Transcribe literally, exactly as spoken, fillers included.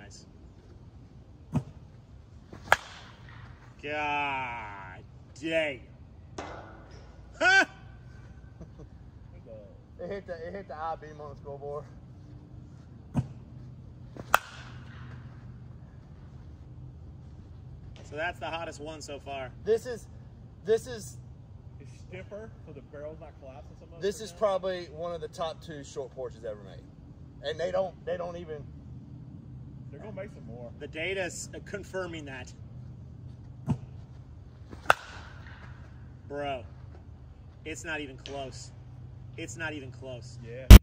nice. God dang. Huh? It hit the it hit the I beam on the scoreboard. So that's the hottest one so far. This is this is It's stiffer, so the barrel's not collapsing so much. this is probably one of the top two short porches ever made. And they don't they don't even They're gonna make some more. The data's confirming that. Bro, it's not even close. It's not even close. Yeah.